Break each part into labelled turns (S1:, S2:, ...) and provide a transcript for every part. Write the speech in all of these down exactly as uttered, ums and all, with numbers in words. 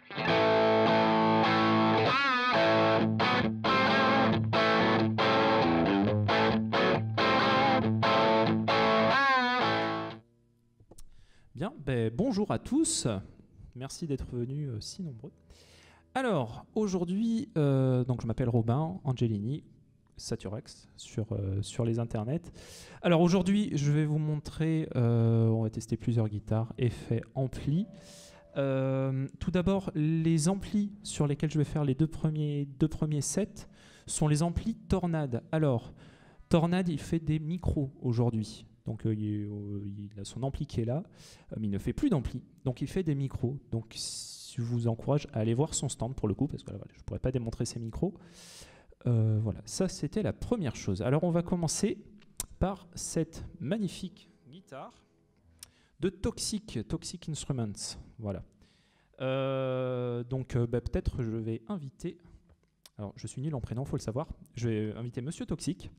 S1: Bien, ben, bonjour à tous. Merci d'être venus euh, si nombreux. Alors, aujourd'hui, euh, donc je m'appelle Robin Angelini, Saturex sur, euh, sur les internets. Alors aujourd'hui, je vais vous montrer, euh, on va tester plusieurs guitares, effets, amplis. Euh, tout d'abord, les amplis sur lesquels je vais faire les deux premiers, deux premiers sets sont les amplis Tornade. Alors, Tornade, il fait des micros aujourd'hui. Donc euh, il, euh, il a son ampli qui est là, euh, mais il ne fait plus d'ampli. Donc il fait des micros. Donc je vous encourage à aller voir son stand pour le coup, parce que là, voilà, je ne pourrais pas démontrer ses micros. Euh, voilà, ça c'était la première chose. Alors on va commencer par cette magnifique guitare de Toxic, Toxic Instruments. Voilà. Euh, donc euh, bah, peut-être je vais inviter, alors je suis nul en prénom, il faut le savoir, je vais inviter Monsieur Toxic.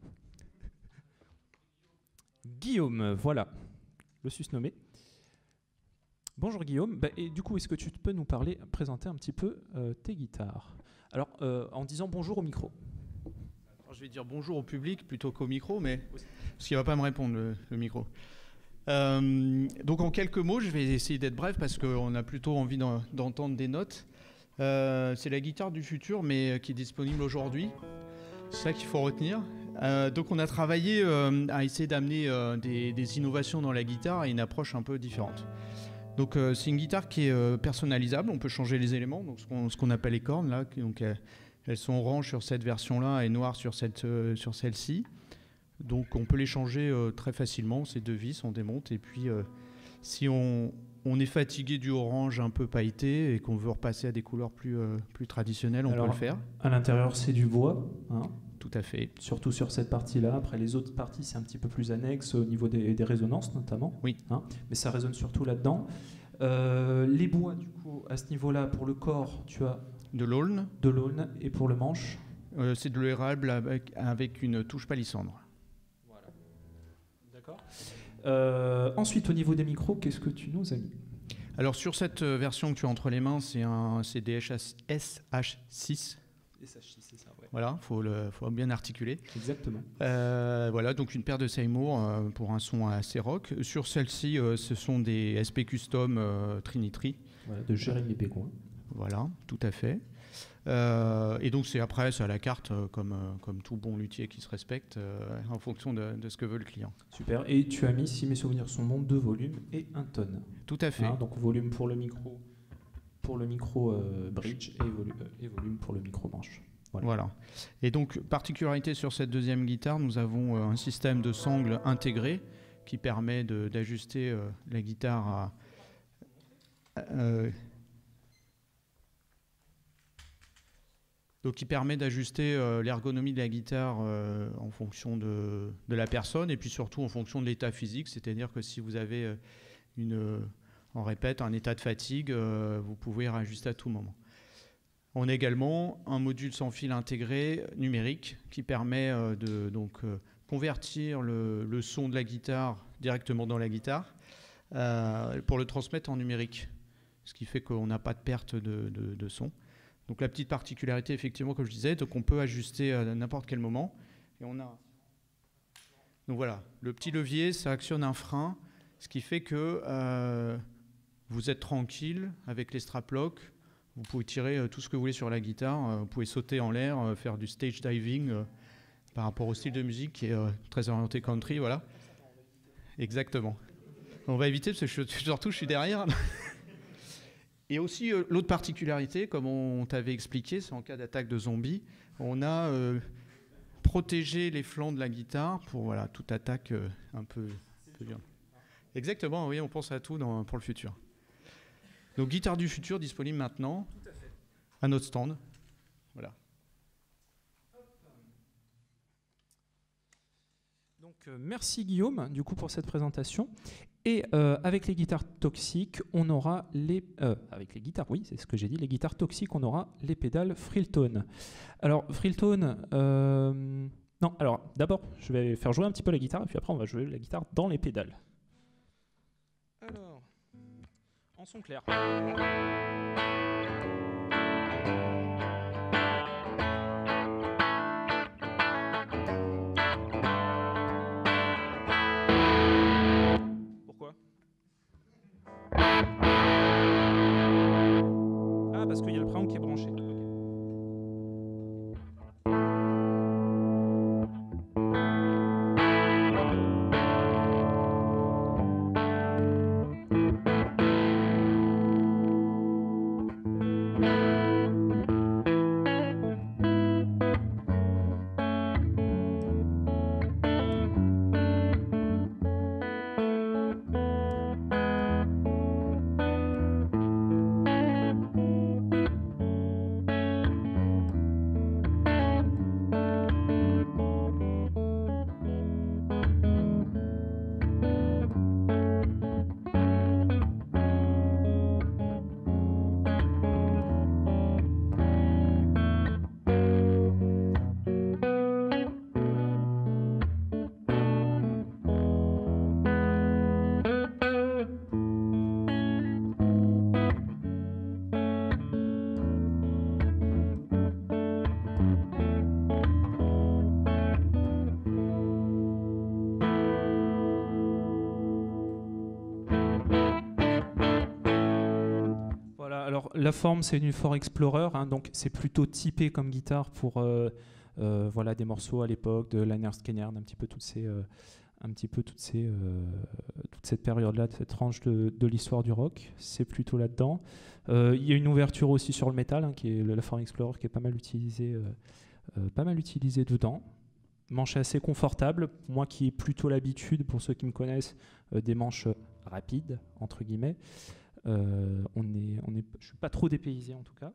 S1: Guillaume, voilà, le susnommé. Bonjour Guillaume, bah, et du coup est-ce que tu peux nous parler, présenter un petit peu euh, tes guitares? Alors euh, en disant bonjour au micro.
S2: Alors, je vais dire bonjour au public plutôt qu'au micro, mais parce qu'il ne va pas me répondre le, le micro. Euh, donc en quelques mots, je vais essayer d'être bref parce qu'on a plutôt envie d'en, d'entendre des notes. Euh, c'est la guitare du futur, mais qui est disponible aujourd'hui. C'est ça qu'il faut retenir. Euh, donc on a travaillé euh, à essayer d'amener euh, des, des innovations dans la guitare et une approche un peu différente. Donc euh, c'est une guitare qui est euh, personnalisable, on peut changer les éléments, donc ce qu'on, ce qu'on appelle les cornes là, donc euh, elles sont oranges sur cette version-là et noires sur, cette, euh, sur celle-ci. Donc on peut les changer euh, très facilement, ces deux vis, on démonte, et puis euh, si on, on est fatigué du orange un peu pailleté et qu'on veut repasser à des couleurs plus, euh, plus traditionnelles, on
S1: Alors,
S2: peut le faire.
S1: À l'intérieur c'est du bois, hein.
S2: Tout à fait.
S1: Surtout sur cette partie-là. Après, les autres parties, c'est un petit peu plus annexe au niveau des, des résonances, notamment.
S2: Oui.
S1: Hein, mais ça résonne surtout là-dedans. Euh, les bois, du coup, à ce niveau-là, pour le corps, tu as
S2: de l'aulne.
S1: De l'aulne. Et pour le manche
S2: euh, c'est de l'érable avec, avec une touche palissandre.
S1: Voilà. D'accord. Euh, ensuite, au niveau des micros, qu'est-ce que tu nous as mis?
S2: Alors, sur cette version que tu as entre les mains, c'est un C D S H six.
S1: S H six, c'est ça, ouais.
S2: Voilà, il faut, faut bien articuler.
S1: Exactement.
S2: Euh, voilà, donc une paire de Seymour euh, pour un son assez rock. Sur celle-ci, euh, ce sont des S P Custom euh, Trinity.
S1: Voilà, de Jérémy Pécoin.
S2: Voilà, tout à fait. Euh, et donc c'est après, c'est à la carte, euh, comme, euh, comme tout bon luthier qui se respecte, euh, en fonction de, de ce que veut le client.
S1: Super. Et tu as mis, si mes souvenirs sont bons, deux volumes et un tonne.
S2: Tout à fait.
S1: Hein, donc volume pour le micro. Pour le micro euh, bridge et, volu euh, et volume pour le micro manche. Voilà.
S2: Voilà. Et donc, particularité sur cette deuxième guitare, nous avons euh, un système de sangle intégré qui permet de, d'ajuster euh, la guitare à... Euh, donc, qui permet d'ajuster euh, l'ergonomie de la guitare euh, en fonction de, de la personne et puis surtout en fonction de l'état physique. C'est-à-dire que si vous avez euh, une... On répète, un état de fatigue, euh, vous pouvez réajuster à tout moment. On a également un module sans fil intégré numérique qui permet euh, de donc, euh, convertir le, le son de la guitare directement dans la guitare euh, pour le transmettre en numérique, ce qui fait qu'on n'a pas de perte de, de, de son. Donc la petite particularité, effectivement, comme je disais, donc on peut ajuster à n'importe quel moment. Et on a... Donc voilà, le petit levier, ça actionne un frein, ce qui fait que... Euh, vous êtes tranquille avec les strap locks, vous pouvez tirer tout ce que vous voulez sur la guitare, vous pouvez sauter en l'air, faire du stage diving par rapport au style de musique qui est très orienté country, voilà. Exactement. On va éviter parce que je, surtout je suis derrière. Et aussi l'autre particularité, comme on t'avait expliqué, c'est en cas d'attaque de zombies, on a euh, protégé les flancs de la guitare pour voilà, toute attaque euh, un peu, un peu violente. Exactement, oui, on pense à tout dans, pour le futur. Donc, guitare du futur disponible maintenant à notre stand. Voilà.
S1: Donc, euh, merci Guillaume, du coup, pour cette présentation. Et euh, avec les guitares toxiques, on aura les... Euh, avec les guitares, oui, c'est ce que j'ai dit, les guitares toxiques, on aura les pédales Freeltone. Alors, Freeltone... Euh, non, alors, d'abord, je vais faire jouer un petit peu la guitare, et puis après, on va jouer la guitare dans les pédales. Alors... en son clair. Alors, la forme, c'est une Ford Explorer, hein, donc c'est plutôt typé comme guitare pour euh, euh, voilà, des morceaux à l'époque de Lynyrd Skynyrd, un petit peu toutes ces, euh, un petit peu toutes ces, euh, toute cette période-là, de cette tranche de, de l'histoire du rock. C'est plutôt là-dedans. Euh, il y a une ouverture aussi sur le métal, hein, qui est le, la Ford Explorer, qui est pas mal utilisée, euh, euh, pas mal utilisée dedans. Manche assez confortable, moi qui ai plutôt l'habitude, pour ceux qui me connaissent, euh, des manches rapides, entre guillemets. Euh, on est, on est, je ne suis pas trop dépaysé en tout cas.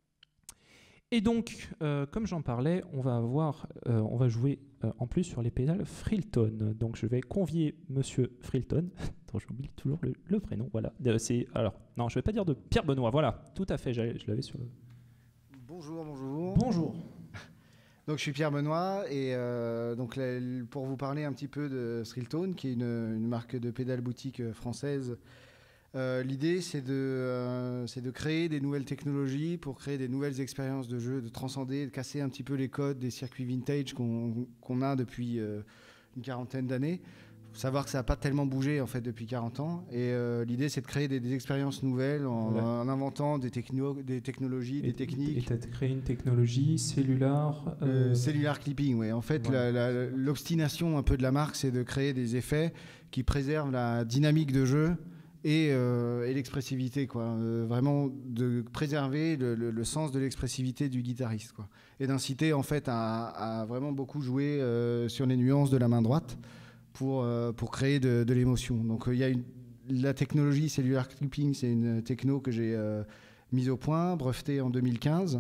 S1: Et donc, euh, comme j'en parlais, on va, avoir, euh, on va jouer euh, en plus sur les pédales Frehlton. Donc je vais convier Monsieur Frehlton. Attends, j'oublie toujours le, le prénom. Voilà. Euh, c'est, alors, non, je ne vais pas dire de Pierre Benoît. Voilà, tout à fait, je l'avais sur le...
S3: Bonjour, bonjour.
S1: Bonjour.
S3: Donc je suis Pierre Benoît et euh, donc là, pour vous parler un petit peu de Frehlton, qui est une, une marque de pédales boutique française. Euh, l'idée, c'est de, euh, c'est de créer des nouvelles technologies pour créer des nouvelles expériences de jeu, de transcender, de casser un petit peu les codes des circuits vintage qu'on, qu'on a depuis euh, une quarantaine d'années. Il faut savoir que ça n'a pas tellement bougé en fait depuis quarante ans. Et euh, l'idée, c'est de créer des, des expériences nouvelles en, voilà. en inventant des, techno, des technologies, et, des techniques.
S1: Et tu as créé une technologie cellulaire
S3: euh... euh, Cellular clipping, oui. En fait, voilà. la, la, l'obstination un peu de la marque, c'est de créer des effets qui préservent la dynamique de jeu et, euh, et l'expressivité, quoi. Euh, vraiment de préserver le, le, le sens de l'expressivité du guitariste, quoi. Et d'inciter en fait à, à vraiment beaucoup jouer euh, sur les nuances de la main droite pour, euh, pour créer de, de l'émotion. Donc il euh, y a une, la technologie Cellular Clipping, c'est une techno que j'ai euh, mise au point, brevetée en deux mille quinze,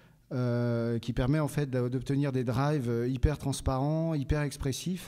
S3: euh, qui permet en fait d'obtenir des drives hyper transparents, hyper expressifs.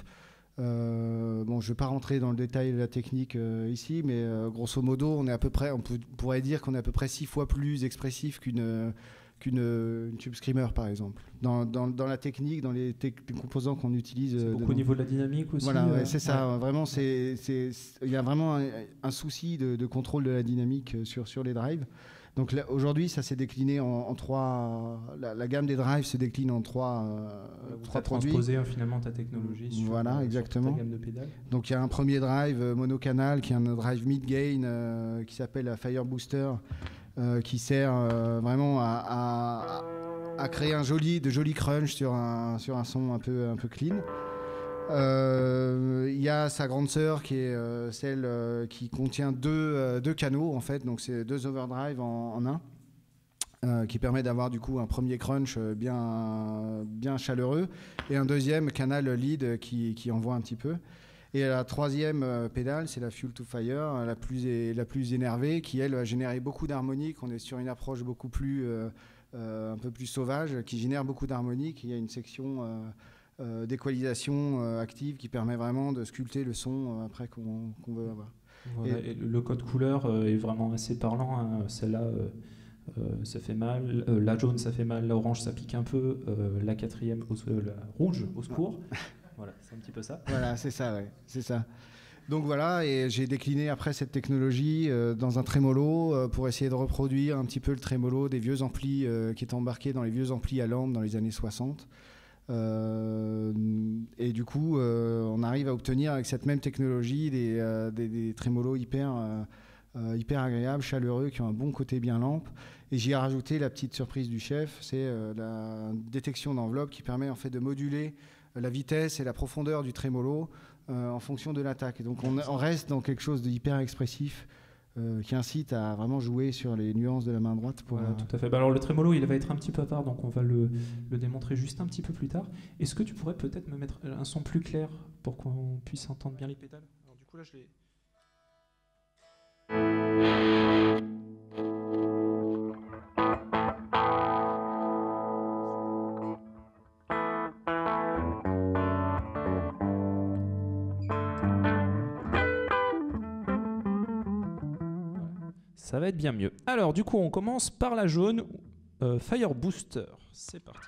S3: Euh, bon, je ne vais pas rentrer dans le détail de la technique euh, ici, mais euh, grosso modo, on est à peu près, on peut, pourrait dire qu'on est à peu près six fois plus expressif qu'une qu'une une Tube Screamer, par exemple. Dans, dans, dans la technique, dans les, te- les composants qu'on utilise.
S1: C'est
S3: euh,
S1: beaucoup au niveau de la dynamique aussi.
S3: Voilà,
S1: euh,
S3: ouais, c'est ça.
S1: ouais.
S3: Vraiment, c'est, c'est, il y a vraiment un, un souci de, de contrôle de la dynamique sur sur les drives. Donc là, aujourd'hui, ça s'est décliné en, en trois. La, la gamme des drives se décline en trois, euh, trois produits.
S1: Transposer euh, finalement ta technologie sur,
S3: voilà,
S1: euh,
S3: exactement.
S1: sur ta gamme de pédales.
S3: Donc il y a un premier drive euh, monocanal qui est un drive mid-gain euh, qui s'appelle la Fire Booster, euh, qui sert euh, vraiment à, à, à créer un joli, de jolis crunch sur un, sur un son un peu, un peu clean. Il euh, y a sa grande sœur qui est euh, celle euh, qui contient deux, euh, deux canaux en fait, donc c'est deux overdrive en, en un, euh, qui permet d'avoir du coup un premier crunch bien, bien chaleureux et un deuxième canal lead qui, qui envoie un petit peu. Et la troisième euh, pédale, c'est la Fuel to Fire, la plus, la plus énervée, qui elle va générer beaucoup d'harmoniques. On est sur une approche beaucoup plus, euh, euh, un peu plus sauvage, qui génère beaucoup d'harmoniques. Il y a une section euh, Euh, d'équalisation euh, active qui permet vraiment de sculpter le son euh, après qu'on, qu'on veut avoir.
S1: Voilà, et, et le code couleur euh, est vraiment assez parlant, hein. Celle-là, euh, euh, ça fait mal. Euh, la jaune, ça fait mal. La orange, ça pique un peu. Euh, la quatrième, au, euh, la rouge, au secours. Voilà, c'est un petit peu ça.
S3: Voilà, c'est ça, ouais, c'est ça. Donc voilà, et j'ai décliné après cette technologie euh, dans un trémolo euh, pour essayer de reproduire un petit peu le trémolo des vieux amplis euh, qui étaient embarqués dans les vieux amplis à lampe dans les années soixante. Euh, et du coup, euh, on arrive à obtenir avec cette même technologie des, euh, des, des trémolos hyper, euh, euh, hyper agréables, chaleureux, qui ont un bon côté bien lampe. Et j'y ai rajouté la petite surprise du chef, c'est euh, la détection d'enveloppe qui permet en fait de moduler la vitesse et la profondeur du trémolo euh, en fonction de l'attaque. Et donc on, on reste dans quelque chose d'hyper expressif. Euh, qui incite à vraiment jouer sur les nuances de la main droite. Pour,
S1: voilà,
S3: euh...
S1: tout à fait. Bah alors le trémolo, il va être un petit peu à part, donc on va le, le démontrer juste un petit peu plus tard. Est-ce que tu pourrais peut-être me mettre un son plus clair pour qu'on puisse entendre bien les pédales? Alors du coup là, je l'ai... Ça va être bien mieux. Alors, du coup, on commence par la jaune, euh, Fire Booster. C'est parti.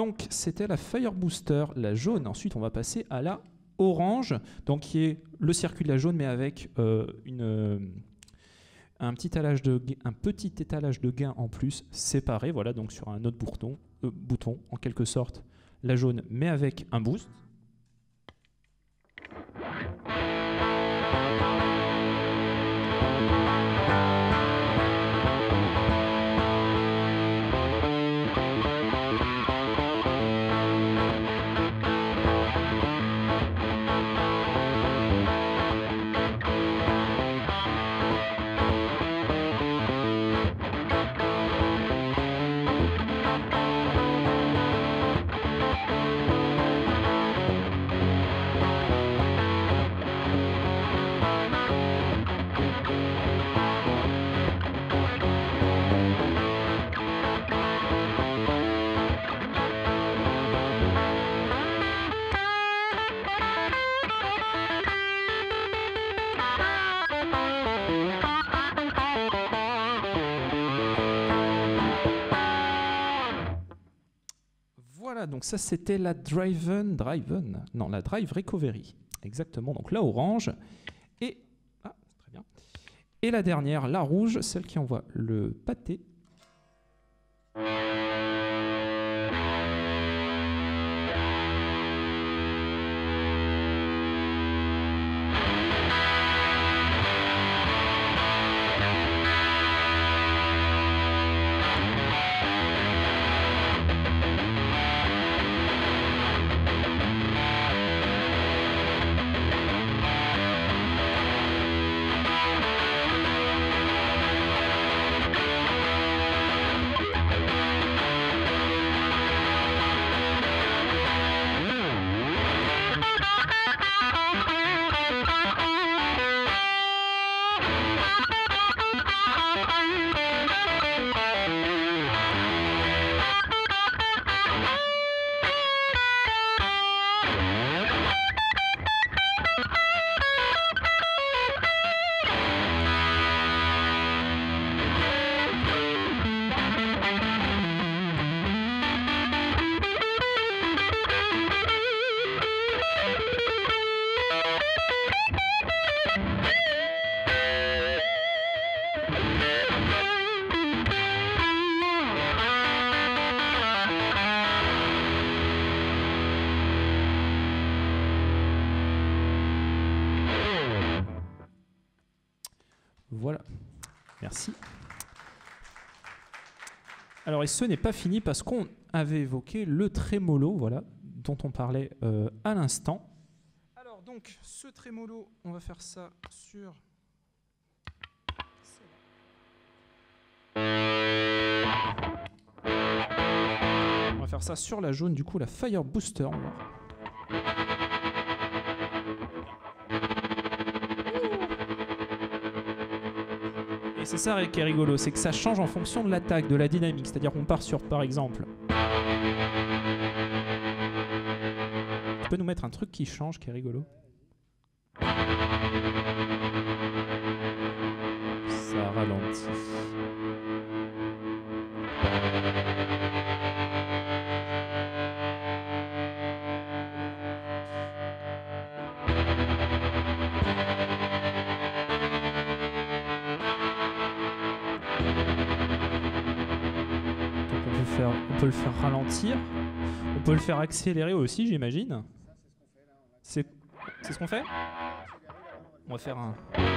S1: Donc c'était la Fire Booster, la jaune. Ensuite on va passer à la orange, donc qui est le circuit de la jaune mais avec euh, une, euh, un, petit étalage de, un petit étalage de gain en plus séparé, voilà, donc sur un autre bouton, euh, bouton en quelque sorte la jaune mais avec un boost. Voilà, donc ça c'était la Driven, Driven, non, la Drive Recovery, exactement, donc la orange, et, ah, très bien. Et la dernière, la rouge, celle qui envoie le pâté. Voilà, merci. Alors, et ce n'est pas fini parce qu'on avait évoqué le trémolo, voilà, dont on parlait euh, à l'instant. Alors, donc, ce trémolo, on va faire ça sur... On va faire ça sur la jaune, du coup, la Fire Booster. On va voir. Et c'est ça qui est rigolo, c'est que ça change en fonction de l'attaque, de la dynamique. C'est-à-dire qu'on part sur, par exemple... Tu peux nous mettre un truc qui change, qui est rigolo? Ça ralentit. On peut le faire ralentir, on peut le faire accélérer aussi, j'imagine. C'est ce qu'on fait? On va faire un...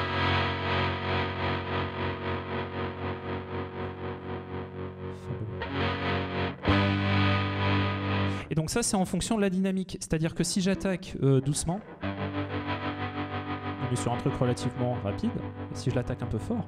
S1: Et donc ça, c'est en fonction de la dynamique. C'est-à-dire que si j'attaque euh, doucement, on est sur un truc relativement rapide, et si je l'attaque un peu fort...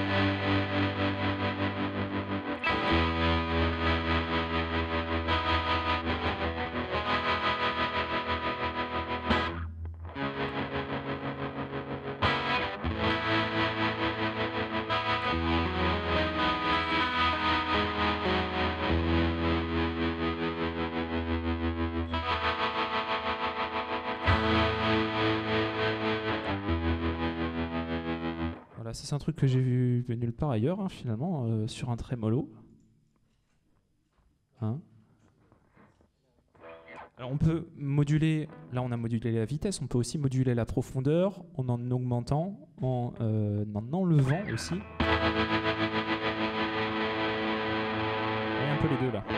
S1: C'est un truc que j'ai vu nulle part ailleurs, hein, finalement, euh, sur un trémolo. Hein? Alors on peut moduler, là on a modulé la vitesse, on peut aussi moduler la profondeur en en augmentant, en euh, en enlevant aussi. Vous voyez un peu les deux là.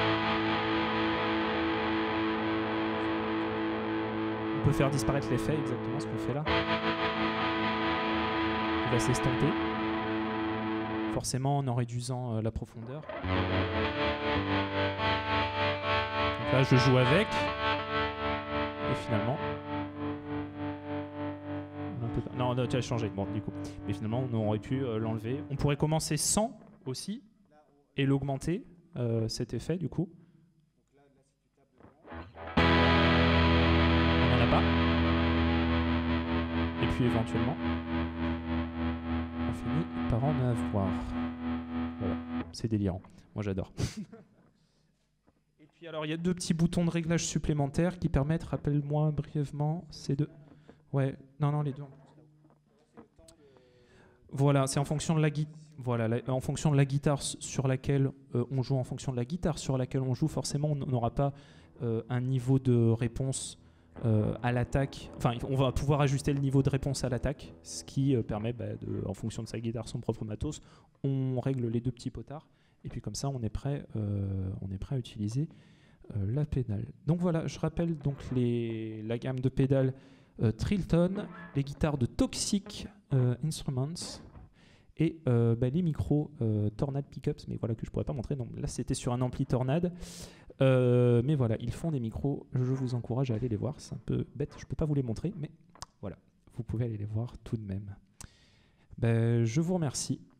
S1: On peut faire disparaître l'effet, exactement ce qu'on fait là. Il va s'estomper, forcément en en réduisant euh, la profondeur. Donc là je joue avec. Et finalement, un peu... non, non, tu as changé. Bon, du coup, mais finalement, on aurait pu euh, l'enlever. On pourrait commencer sans aussi et l'augmenter euh, cet effet du coup. On n'en a pas. Et puis éventuellement, on finit par en avoir. Voilà, c'est délirant. Moi, j'adore. Et alors, il y a deux petits boutons de réglage supplémentaires qui permettent, rappelle-moi brièvement, ces deux. Ouais, non, non, les deux. Voilà, c'est en fonction de la guitare. Voilà, la, en fonction de la guitare sur laquelle euh, on joue, en fonction de la guitare sur laquelle on joue, forcément, on n'aura pas euh, un niveau de réponse euh, à l'attaque. Enfin, on va pouvoir ajuster le niveau de réponse à l'attaque, ce qui euh, permet, bah, de, en fonction de sa guitare, son propre matos, on règle les deux petits potards. Et puis comme ça, on est prêt, euh, on est prêt à utiliser euh, la pédale. Donc voilà, je rappelle donc les, la gamme de pédales euh, Trilton, les guitares de Toxic euh, Instruments et euh, bah, les micros euh, Tornade Pickups, mais voilà que je pourrais pas montrer. Donc là, c'était sur un ampli Tornade, euh, mais voilà, ils font des micros. Je vous encourage à aller les voir. C'est un peu bête, je peux pas vous les montrer, mais voilà, vous pouvez aller les voir tout de même. Ben, je vous remercie.